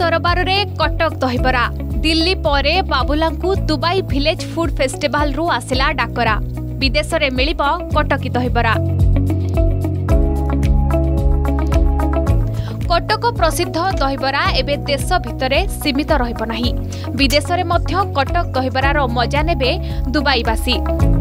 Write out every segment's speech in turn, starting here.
दरबार रे कटक दहिबरा दिल्ली परे बाबुलांकु दुबई विलेज फूड फेस्टिवल रु आसिला डाकरा विदेश रे मिलिबो कटकी दहिबरा। कटक प्रसिद्ध दहिबरा एबे देश भितरे सीमित रहिबो नाही, विदेश रे मध्य कटक दहिबरार मजा नेबे दुबईवासी।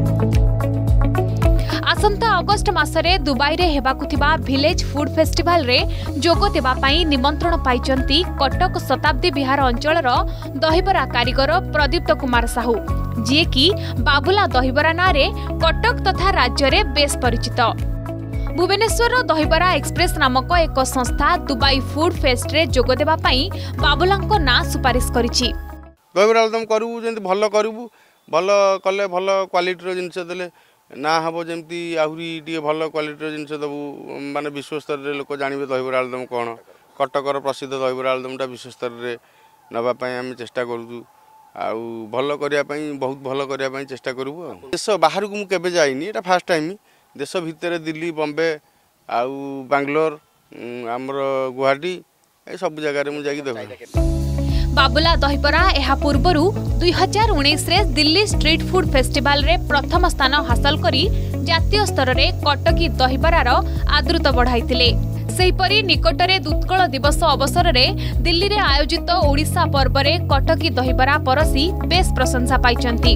आसंता अगस्ट मासरे दुबई रे हेबाकु थिबा विलेज फूड फेस्टिवल रे जोग देबा पई निमंत्रण पाइचंती कटक शताब्दी विहार अंचलर दहिबरा कारीगर प्रदीप्त कुमार साहू, जे कि बाबुला दहिबरा नारे कटक तथा राज्य रे बेस परिचित। भुवनेश्वर दहिबरा एक्सप्रेस नामक एक संस्था दुबई फूड फेस्ट रे जोग देबा पई बाबुलांको ना सुपारिश करिछि। दहिबरा आलुदम करू जेंति भलो करू, भलो कले भलो क्वालिटी रो जिंस देले ना हम जमी आहरी टे भल क्वालिटी जिनस देवु माने विश्व स्तर रे लोक जानवे दहिबरा आलुदम कौन कटकर प्रसिद्ध दहिबरा आलुदमटा विश्व स्तर रे नापी आम चेष्टा करूँ भल करने बहुत भल करने चेष्टा करूँ। देश बाहर को मुझे जाइनी, एटा फास्ट टाइम देश भितर दिल्ली बम्बे आउ बांग्लोर आमर गुवाहाटी सब जगह मुझे देख। बाबुला दहिबरा एहा पूर्वरु 2019 रे दिल्ली स्ट्रीट फूड फेस्टिवल रे प्रथम स्थान हासिल करी जातीय स्तर रे कटकी दहिबरार आदृत बढ़ाइथिले। सेहिपरि निकटरे उत्कल दिवस अवसर रे दिल्ली रे आयोजित ओडिशा पर्व रे कटकी दहिबरा परसी बेस प्रशंसा पाइचंती।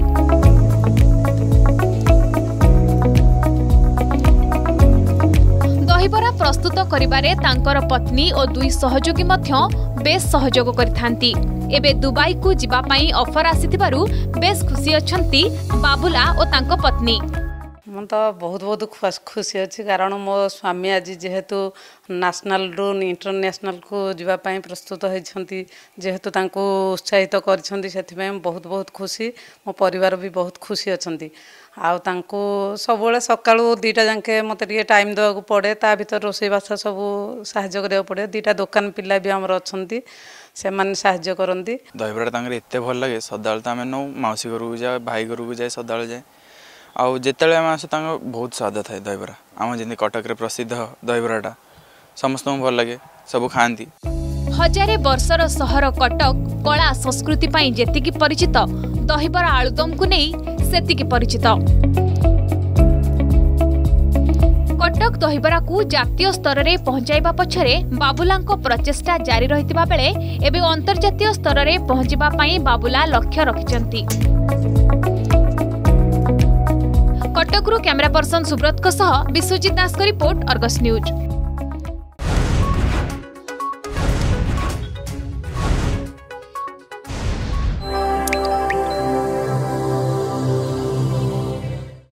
दहिबरा प्रस्तुत करिबारे तांकर पत्नी और दुई सहयोगी मध्य बेस सहयोग करिथांती। एबे दुबई को जिबा पई ऑफर आसीथिबारु बेस खुशी अछंती बाबुला और तांको पत्नी। मैं तो बहुत बहुत खुशी अच्छी, कारण मो स्वामी आज जेहेतु नेशनल रु इंटरनेशनल को जीवाई प्रस्तुत होती, जेहेतु तांको उत्साहित कर बहुत बहुत खुशी। मो परिवार भी बहुत खुशी अच्छी। आउ तांको सबुले सकाळु 2टा जाके मत टाइम देवाक पड़े, ता भीतर रोषेईबास सब साहाय्य करा पड़े। 2टा दुकान पिला भी आमर अच्छी, से माने साहाय्य करती। दहिबरा तांकर एते भल लगे, सदाल तो आम नौ मौसी घर को जाए, भाई घर को जाए, सदाल जाए। आउ जिते आम आस बहुत स्वाद थाए दहिबरा, आम जमी कटक प्रसिद्ध दहिबराटा समस्त भल लगे, सब खाती। हजारे वर्षर सहर कटक कला संस्कृति पाई जेतिकी परिचित, दहिबरा आलुदम को नहीं सेतिकी परिचित। कटक दहिबरा को जातीय स्तर रे पहुंचाइबा पछरे बाबुलांको प्रचेष्टा जारी रहितिबा बेले एबे अंतर्जातीय स्तर रे पहुंचिबा पई बाबुला लक्ष्य रखिचंती। कटकरू कैमरा पर्सन सुब्रत को सह विश्वजित दास को रिपोर्ट, अर्गस न्यूज।